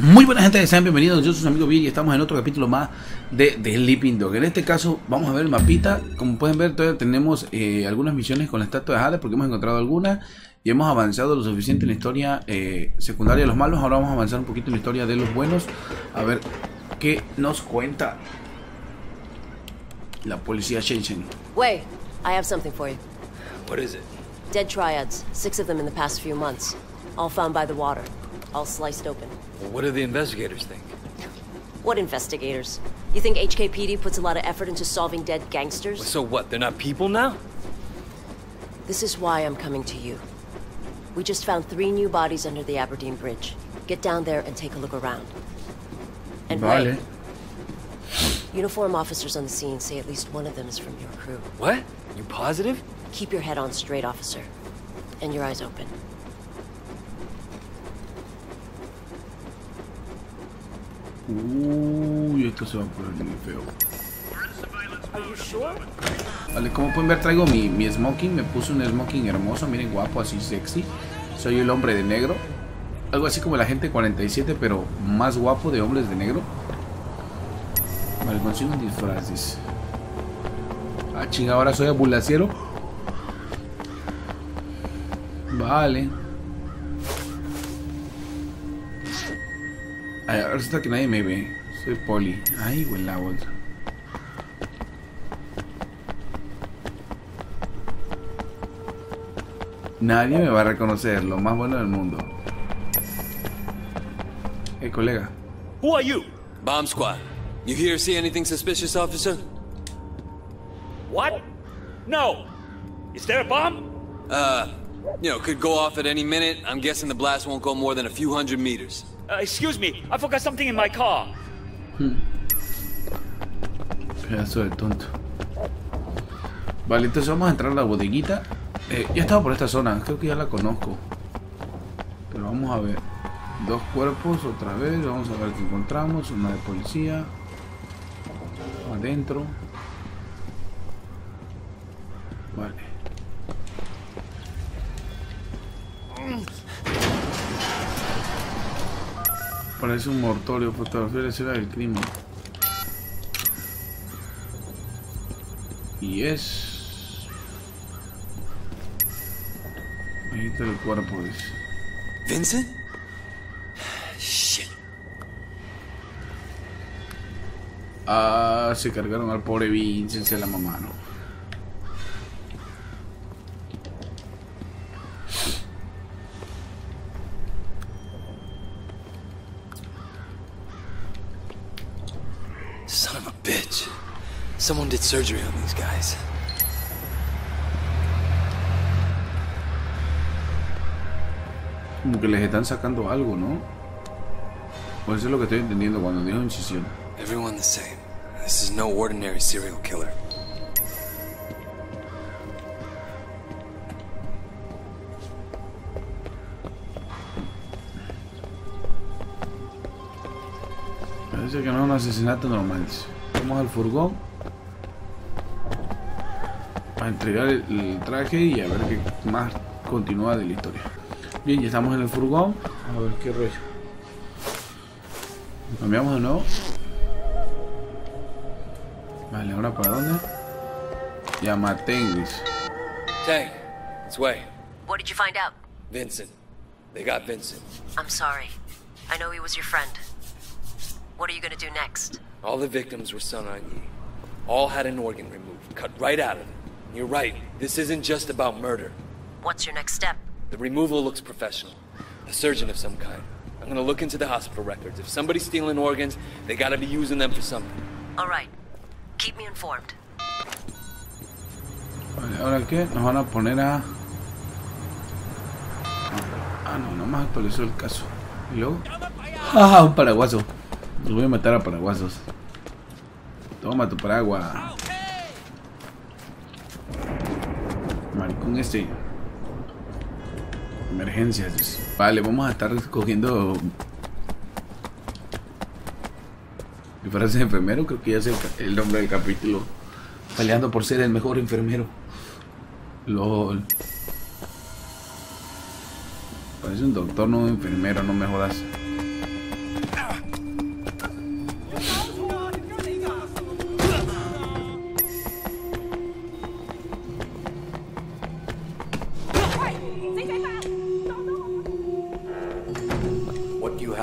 Muy buena gente, sean bienvenidos, yo soy su amigo Bill y estamos en otro capítulo más de The Sleeping Dog. En este caso vamos a ver el mapita. Como pueden ver, todavía tenemos algunas misiones con la estatua de Hades porque hemos encontrado algunas y hemos avanzado lo suficiente en la historia secundaria de los malos. Ahora vamos a avanzar un poquito en la historia de los buenos, a ver qué nos cuenta la policía Shenzhen. Wait, I have something for you. What is it? Dead triads, 6 of them in the past few months, all found by the water, all sliced open. Well, what do the investigators think? What investigators? You think HKPD puts a lot of effort into solving dead gangsters? So what, they're not people now? This is why I'm coming to you. We just found 3 new bodies under the Aberdeen Bridge. Get down there and take a look around. And Vale. wait. Uniform officers on the scene say at least one of them is from your crew. What? You positive? Keep your head on straight, officer. And your eyes open. Uy, esto se va a poner muy feo. Are you sure? Vale, como pueden ver traigo mi smoking. Me puse un smoking hermoso, miren, guapo, así sexy. Soy el hombre de negro. Algo así como la gente 47, pero más guapo de hombres de negro. Vale, consigo un disfraz, dice. Ah, chinga, ahora soy ambulanciero. Vale. Ay, ahora resulta que nadie me ve. Soy poli. Ay, güey, la bolsa. Nadie me va a reconocer, lo más bueno del mundo. Hey, colega. Who are you? Bomb squad. You here see anything suspicious, officer? What? No. Is there a bomb? You know, could go off at any minute. I'm guessing the blast won't go more than a few hundred meters. Excuse me, I forgot something in my car. Pedazo de tonto. Vale, entonces vamos a entrar a la bodeguita. Ya he estado por esta zona, creo que ya la conozco. Pero vamos a ver. 2 cuerpos otra vez. Vamos a ver qué encontramos. Una de policía. Adentro. Vale. Parece un mortorio. Fotografía de la escena del crimen. Y es... ahí está el cuerpo, dice. Vincent? Shit. Ah, se cargaron al pobre Vincent, se la mamaron. Son of a bitch. Someone did surgery on these guys. Como que les están sacando algo, ¿no? Pues eso es lo que estoy entendiendo cuando dijo incisión. Everyone the same. This is no ordinary serial killer. Parece que no es un asesinato normal. Vamos al furgón a entregar el traje y a ver qué más continúa de la historia. Bien, ya estamos en el furgón. A ver qué rollo. Cambiamos de nuevo. Vale, ¿ahora para dónde? Yamatengris. Tang, it's Way. What did you find out? Vincent. They got Vincent. I'm sorry. I know he was your friend. What are you gonna do next? All the victims were Sun On Yee. All had an organ removed, cut right out of them. You're right, this isn't just about murder. What's your next step? The removal looks professional. A surgeon of some kind. I'm gonna look into the hospital records. If somebody's stealing organs, they gotta be using them for something. All right. Keep me informed. Vale, ¿ahora qué? Nos van a poner a... ah, no, nomás actualizó el caso. ¿Y luego? ¡Ah, un paraguaso! Los voy a matar a paraguasos. Toma tu paraguas. Maricón este. Emergencias. Vale, vamos a estar cogiendo disfraces de enfermero. Creo que ya es el nombre del capítulo. Peleando por ser el mejor enfermero. LOL. Parece un doctor, no un enfermero, no me jodas.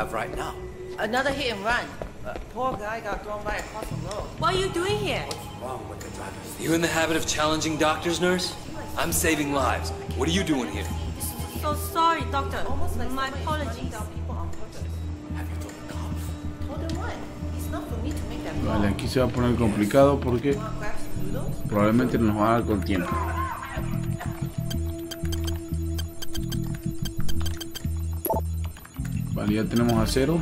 have right now. Another hit and run. Poor guy got thrown right across the road. What are you doing here? Wrong with the drivers? You in the habit of challenging doctors, nurse? I'm saving lives. What are you doing here? So sorry, doctor. My apologies. Have you told the cops? Told him what? It's not for me to make that call. Vale, aquí se va a poner complicado porque Wanna grab some noodles? probablemente nos va a dar con tiempo. Vale, ya tenemos a 0.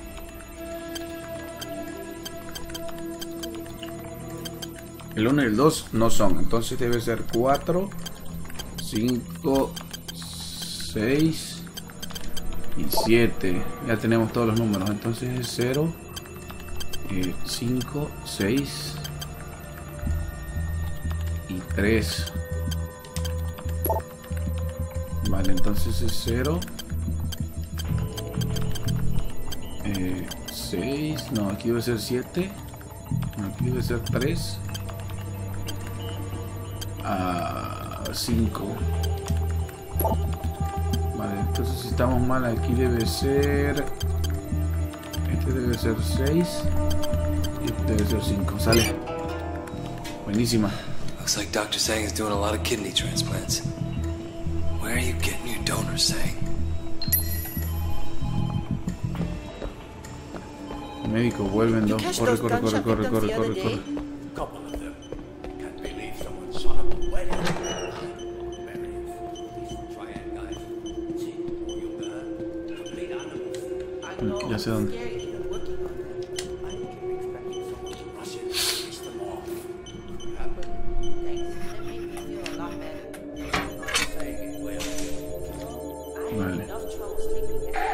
El 1 y el 2 no son, entonces debe ser 4, 5, 6 y 7. Ya tenemos todos los números, entonces es 0, 5, 6 y 3. Vale, entonces es 0, 6, no, aquí debe ser 7, aquí debe ser 3. A 5. Vale, entonces si estamos mal aquí debe ser, este debe ser 6 y este debe ser 5. Sale. Buenísima. Looks like Dr. Sang is doing a lot of kidney transplants. Where are you getting your donors, Sang? Médico, vuelven dos. Catch Corre, those corre, corre, gunshot corre, victims corre, the other corre, day? corre. Couple of them. Can't believe someone shot up a wedding. Triad guys. See, all you got. Complete animals. I know. Ya sé dónde. Scary even looking at it. I keep expecting someone to rush in and finish them off. What happened? Thanks. That made me feel a lot better. Saying it will. I had Vale. enough trouble sleeping yesterday.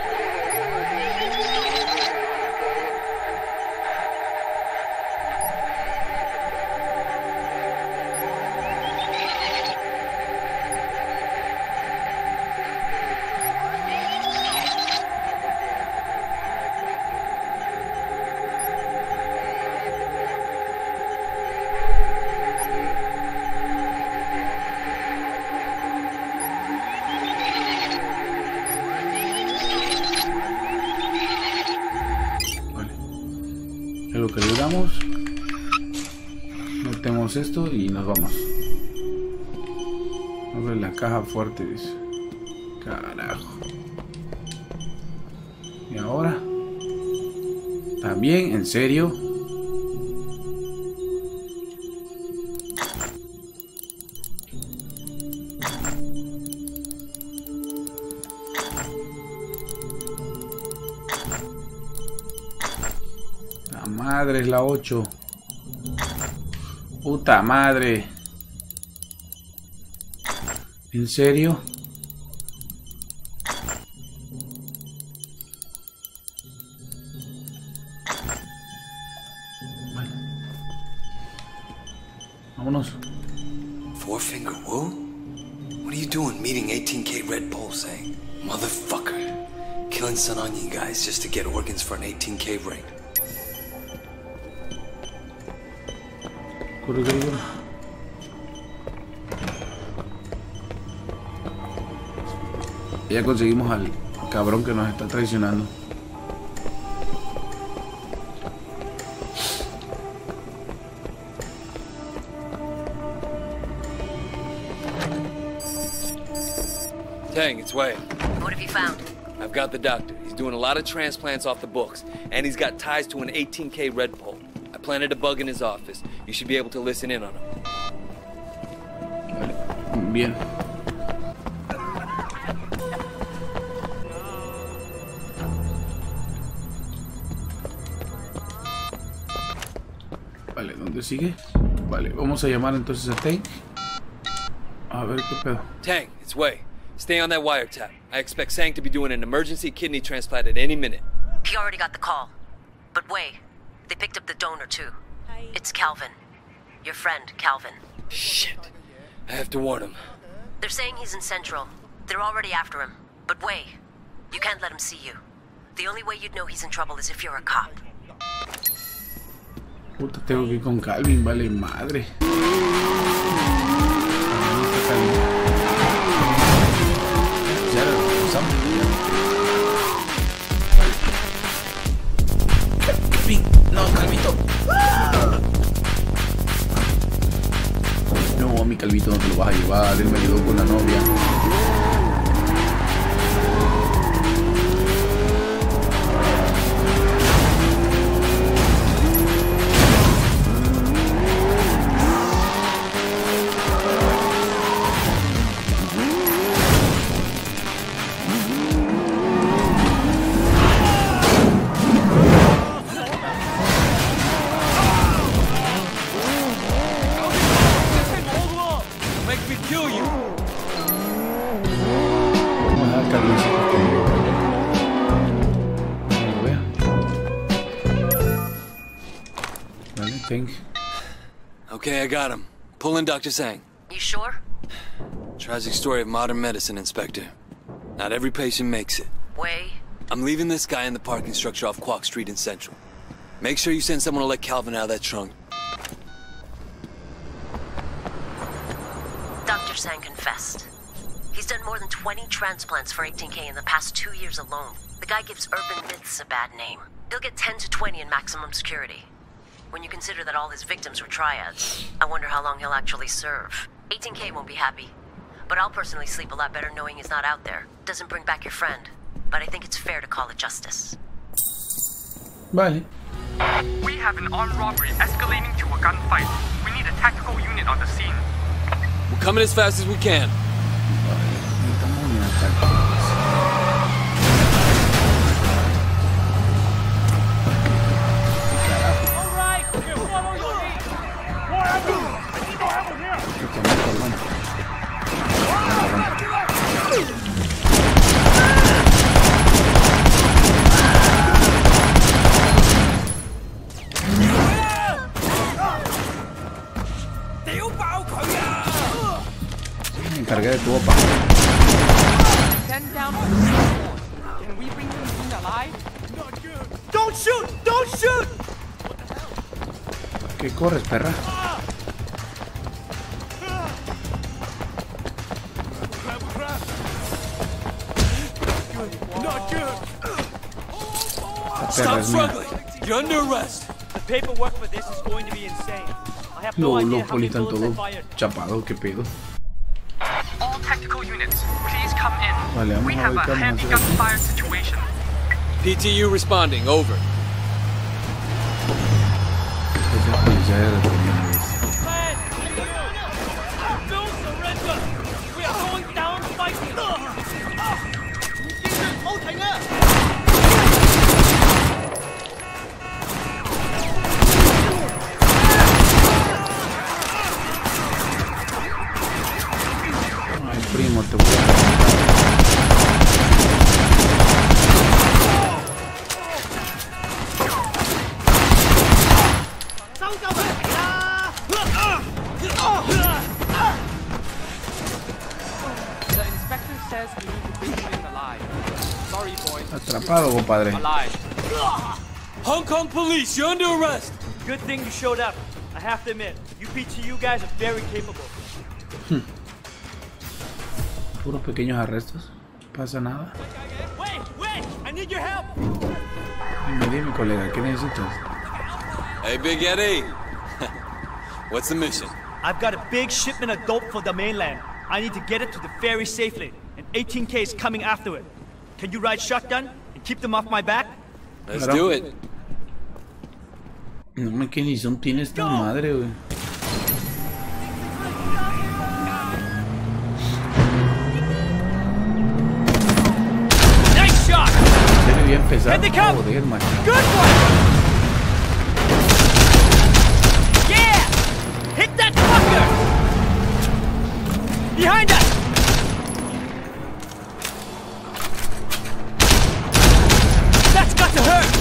Vale. Es lo que le damos. Metemos esto y nos vamos. Abre la caja fuerte, dice. Carajo. Y ahora. También, en serio. La madre es la 8. Puta madre. ¿En serio? Vale. Vámonos. Four Finger Woo? What are you doing meeting 18K Red Pole, Sang? Motherfucker. Killing Sun Onion guys just to get organs for an 18K ring. Corre, corre, corre. Ya conseguimos al cabrón que nos está traicionando. Tang, it's Wei. What have you found? I've got the doctor. He's doing a lot of transplants off the books, and he's got ties to an 18K Red Pole. I planted a bug in his office. You should be able to listen in on him. Vale. Bien. Vale, ¿dónde sigue? Vale, vamos a llamar entonces a Tank. A ver qué pedo. Tang, it's Wei. Stay on that wiretap. I expect Sang to be doing an emergency kidney transplant at any minute. He already got the call. But wait, they picked up the donor too. It's Calvin. Your friend, Calvin. Shit. I have to warn him. They're saying he's in Central. They're already after him. But wait, you can't let him see you. The only way you'd know he's in trouble is if you're a cop. Puta, tengo que ir con Calvin, vale madre. Ya lo usamos. No, Calvito. No, mi Calvito no te lo vas a llevar. Él me ayudó con la novia. Okay, I got him. Pull in Dr. Zhang. You sure? Tragic story of modern medicine, Inspector. Not every patient makes it. Wei? I'm leaving this guy in the parking structure off Kwok Street in Central. Make sure you send someone to let Calvin out of that trunk. Dr. Zhang confessed. He's done more than 20 transplants for 18K in the past 2 years alone. The guy gives urban myths a bad name. He'll get 10 to 20 in maximum security. When you consider that all his victims were triads, I wonder how long he'll actually serve. 18K won't be happy. But I'll personally sleep a lot better knowing he's not out there. Doesn't bring back your friend. But I think it's fair to call it justice. Vale. We have an armed robbery escalating to a gunfight. We need a tactical unit on the scene. We're coming as fast as we can. Cargué de tu opa. Send down for the sword. Can we bring him in alive? Not good. Don't shoot! Don't shoot! ¿Qué corres, perra? Not good. Stop struggling. You're under arrest. The paperwork for this is going to be insane. I have no idea Los how many polis están bullets I todos fired. chapados, qué pedo. All tactical units, please come in. Vale, vamos We a have ver a qué vamos a heavy hacer aquí. gunfire situation. PTU responding. Over. Ya era la primera vez. Man, no surrender. We are going down fighting. Ay, primo, te voy a... The inspector says we need to bring him in alive. Sorry, boys. Atrapado, compadre. Alive. Hong Kong police, you're under arrest. Good thing you showed up. I have to admit, you PTU guys are very capable. Puros pequeños arrestos. No pasa nada. Wait! I need your help. Dime, colega, ¿qué necesitas? Hey, Big Eddie. What's the mission? I've got a big shipment of dope for the mainland. I need to get it to the ferry safely, and 18K is coming after it. Can you ride shotgun and keep them off my back? Let's do it. No me que ni son tiene esta madre, güey. Nice shot! Ya le voy a empezar. Here they come! Joder, macho. Good one! Yeah! Hit that fucker! Behind us! That's got to hurt!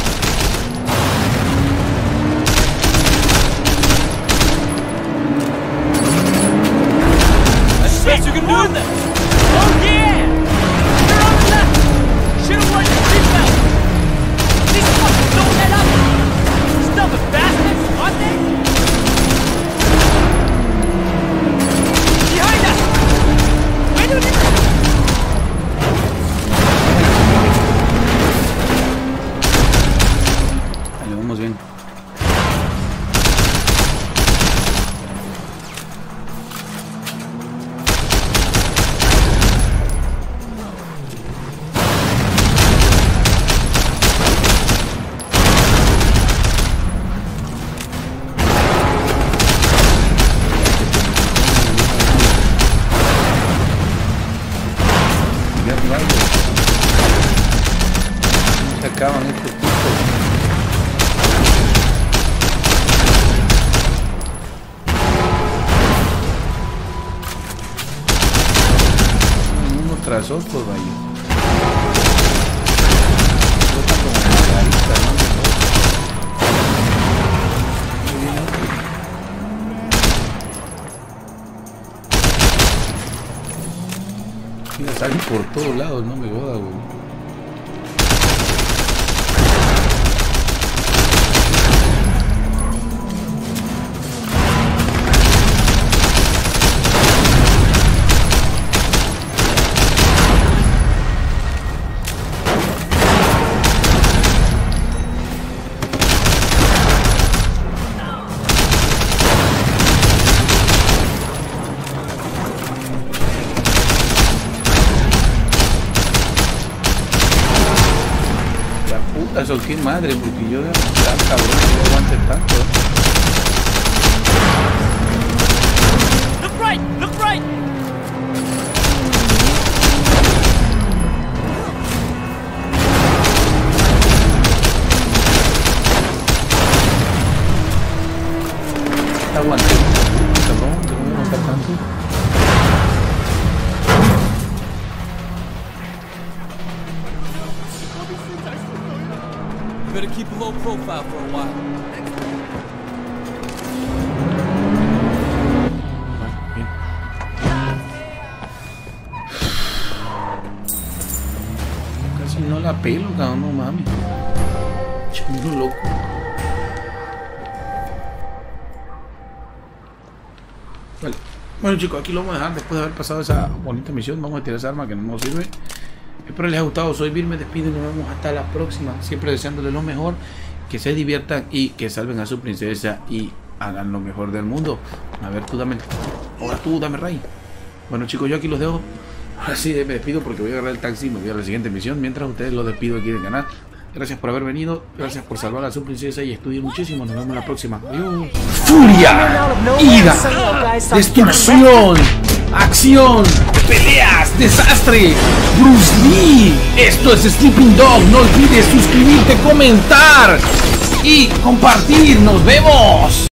That's the best you can do. Them. Oh yeah! You're on the left! Should've worn your seatbelt! These fuckers don't let up! Stubborn bastards, aren't they? Behind us! pasó por ahí. Mira, salen por todos lados, no me jodas, güey. Eso, qué madre, porque yo tan cabrón que no aguante tanto. Look right! Look right! Aguante, cabrón, que no me aguanta tanto. Better keep a low profile for a while. Bien. Casi no la pelo, cabrón, no mami. Chulo loco. Vale. Bueno chicos, aquí lo vamos a dejar después de haber pasado esa bonita misión. Vamos a tirar esa arma que no nos sirve. Espero les haya gustado. Soy Vir, me despido y nos vemos hasta la próxima. Siempre deseándoles lo mejor, que se diviertan y que salven a su princesa y hagan lo mejor del mundo. A ver, tú dame. Ahora tú dame Ray. Bueno chicos, yo aquí los dejo. Ahora sí me despido porque voy a agarrar el taxi y me voy a la siguiente misión. Mientras ustedes los despido aquí del canal. Gracias por haber venido. Gracias por salvar a su princesa y estudien muchísimo. Nos vemos la próxima. Adiós. Furia, ira, destrucción, acción, peleas, desastre, Bruce Lee. Esto es Sleeping Dog. No olvides suscribirte, comentar y compartir. Nos vemos.